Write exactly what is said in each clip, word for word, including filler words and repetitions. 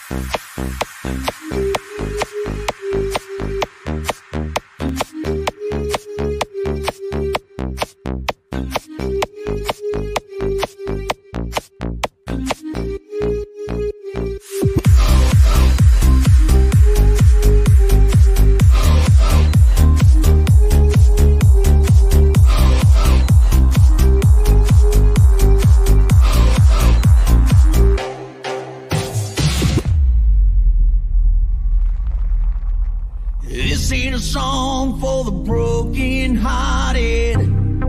This ain't a song for the broken-hearted.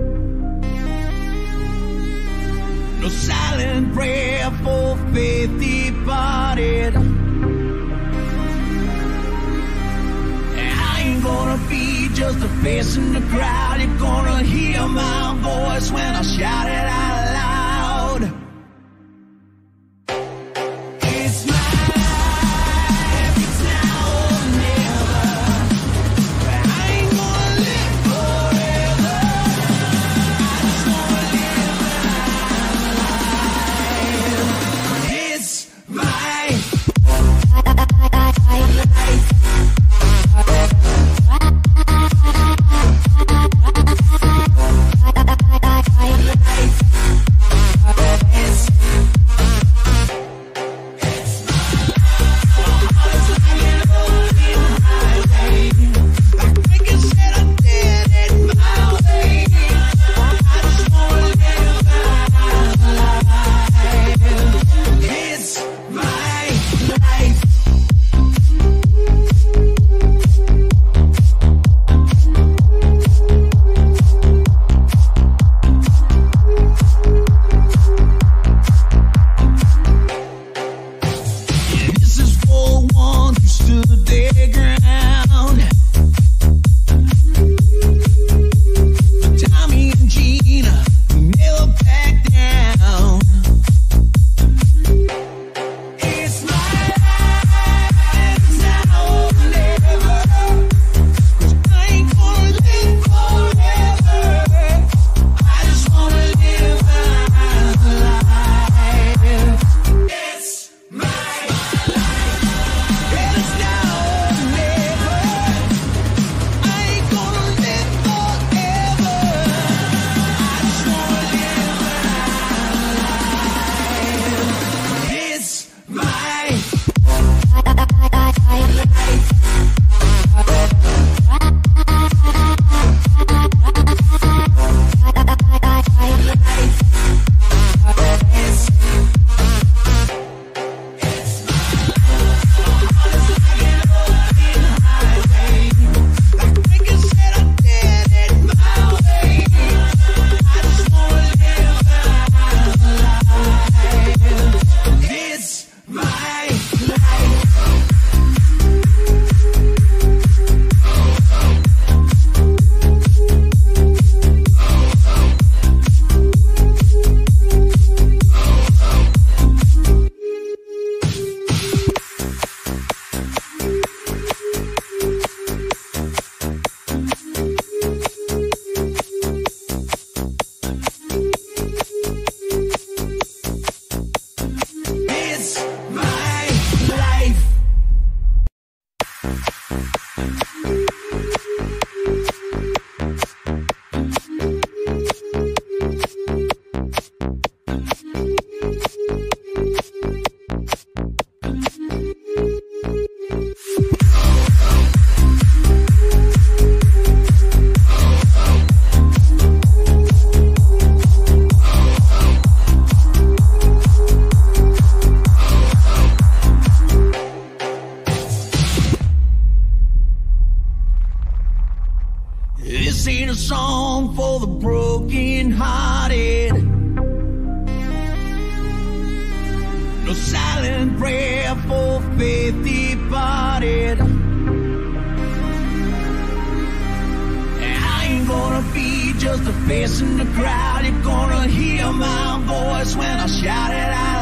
No silent prayer for faith departed. I ain't gonna be just a face in the crowd. You're gonna hear my voice when I shout it out loud. It's my life, it's now or never. I ain't gonna live forever. I just wanna live my life. It's my life. This ain't a song for the broken-hearted. No silent prayer for faith departed. I ain't gonna be just a face in the crowd. You're gonna hear my voice when I shout it out.